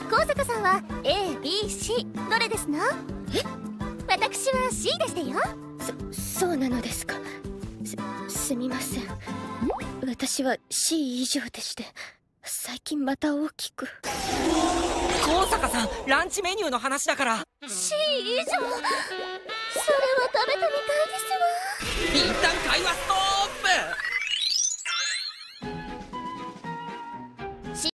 高坂さんは A、B、C どれですの？ え？ 私は C でしたよ。 そうなのですか。すみません。私は C 以上でして、最近また大きく。 高坂さん、ランチメニューの話だから。 C 以上？それは食べてみたいですわ。 一旦